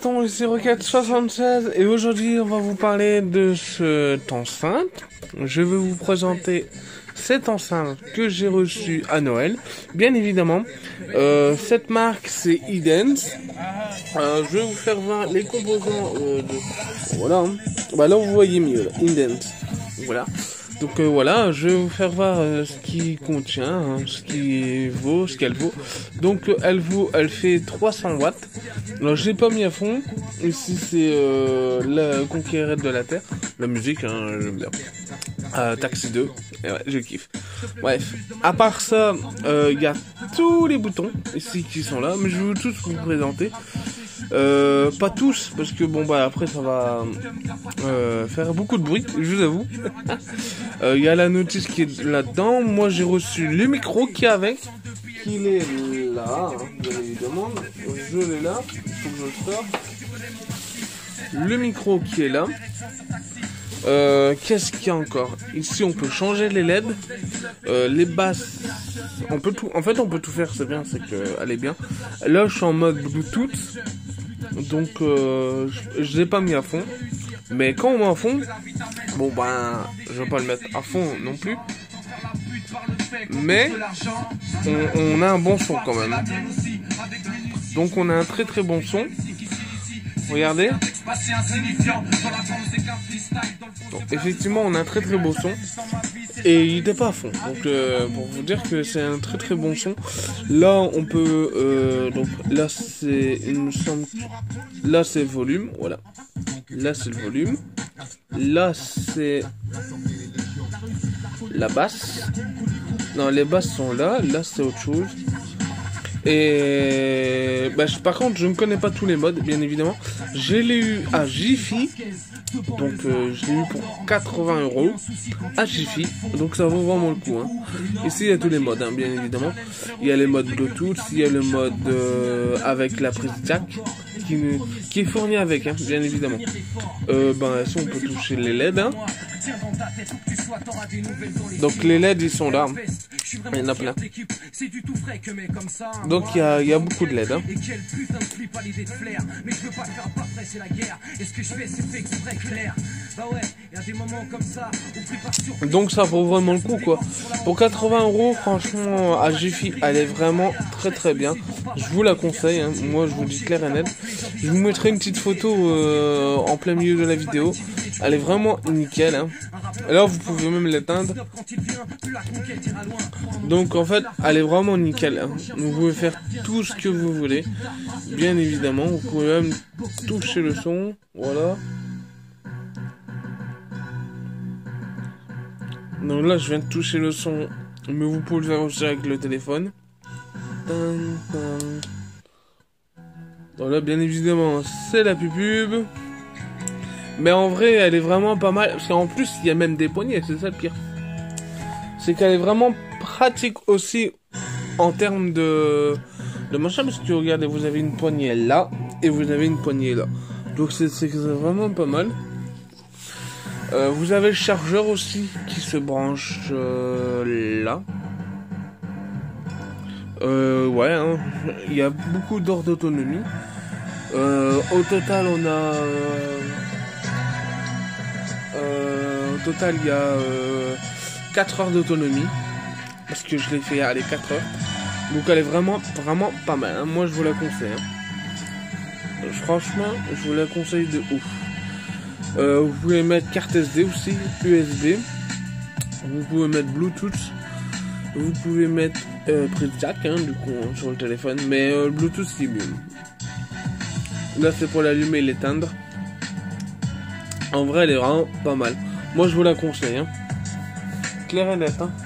tout, ici Rocket76 et aujourd'hui on va vous parler de cette enceinte. Je vais vous présenter cette enceinte que j'ai reçue à Noël. Bien évidemment, cette marque c'est Edens. Je vais vous faire voir les composants Voilà, hein. Bah là vous voyez mieux, là. Edens. Voilà. Donc voilà, je vais vous faire voir ce qui contient, hein, ce qu'elle vaut. Donc elle fait 300 watts. Alors je l'ai pas mis à fond. Ici c'est la conquérette de la Terre, la musique, hein, j'aime bien. Taxi 2, et ouais, je kiffe. Bref, à part ça, il y a tous les boutons ici qui sont là, mais je vais vous tous vous présenter. Pas tous, parce que bon bah après ça va faire beaucoup de bruit, je vous avoue. Il y a la notice qui est là-dedans. Moi j'ai reçu le micro qui est avec, qu'il est là, hein, bien évidemment. Je l'ai là, il faut que je le sorte. Le micro qui est là. Qu'est-ce qu'il y a encore? Ici on peut changer les LED, les basses, on peut tout, en fait on peut tout faire, c'est bien, c'est que elle est bien. Là je suis en mode Bluetooth, donc je l'ai pas mis à fond, mais quand on met à fond, bon ben je vais pas le mettre à fond non plus, mais on a un bon son quand même. Donc on a un très très bon son. Regardez. Donc, effectivement, on a un très très beau son. Et il n'était pas à fond. Donc, pour vous dire que c'est un très très bon son. Là, on peut. Donc, là, c'est. Il me semble. Là, c'est volume. Voilà. Là, c'est le volume. Là, c'est. La basse. Non, les basses sont là. Là, c'est autre chose. Et bah, par contre je ne connais pas tous les modes, bien évidemment. Je l'ai eu à Jiffy. Donc je l'ai eu pour 80 € à Jiffy. Donc ça vaut vraiment le coup, hein. Ici il y a tous les modes, hein, bien évidemment. Il y a les modes Bluetooth, il y a le mode avec la prise jack qui est fourni avec, hein, bien évidemment. Ben ici on peut toucher les LED, hein. Donc les LED ils sont là, hein. Il y en a plein. Donc il y a beaucoup de LED, hein. Donc ça vaut vraiment le coup, quoi. Pour 80 €, franchement, à Jiffy, elle est vraiment très très bien. Je vous la conseille, hein. Moi je vous dis clair et net. Je vous mettrai une petite photo en plein milieu de la vidéo. Elle est vraiment nickel, hein. Là vous pouvez même l'éteindre. Donc en fait elle est vraiment nickel, hein. Vous pouvez faire tout ce que vous voulez, bien évidemment. Vous pouvez même toucher le son. Voilà. Donc là je viens de toucher le son, mais vous pouvez le faire aussi avec le téléphone. Donc là bien évidemment c'est la pub. Mais en vrai elle est vraiment pas mal, parce qu'en plus il y a même des poignées, c'est ça le pire. C'est qu'elle est vraiment pratique aussi en termes de machin, parce que regardez, vous avez une poignée là et vous avez une poignée là. Donc c'est vraiment pas mal. Vous avez le chargeur aussi qui se branche là. Ouais, hein, il y a beaucoup d'heures d'autonomie. Au total on a il y a 4 heures d'autonomie, parce que je l'ai fait aller 4 heures. Donc elle est vraiment pas mal, hein. Moi je vous la conseille, hein. Franchement je vous la conseille de ouf. Vous pouvez mettre carte SD aussi, USB. Vous pouvez mettre Bluetooth. Vous pouvez mettre prise jack, hein, du coup, hein, sur le téléphone. Mais Bluetooth c'est mieux. Là c'est pour l'allumer et l'éteindre. En vrai elle est vraiment pas mal. Moi je vous la conseille, hein. Clair et net, hein.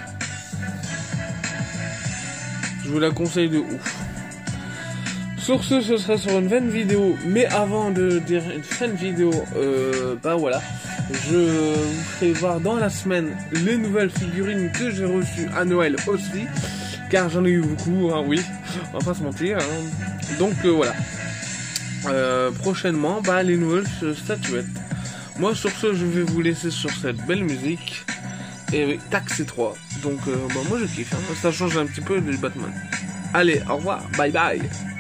Je vous la conseille de ouf. Sur ce sera sur une fin de vidéo. Mais avant de dire une fin de vidéo, bah voilà, je vous ferai voir dans la semaine les nouvelles figurines que j'ai reçues à Noël aussi, car j'en ai eu beaucoup, hein, oui, on va pas se mentir, hein. Donc voilà. Prochainement, bah les nouvelles statuettes. Moi sur ce, je vais vous laisser sur cette belle musique. Et Taxi 3. Donc bah, moi je kiffe, hein. Ça change un petit peu du Batman. Allez, au revoir, bye bye.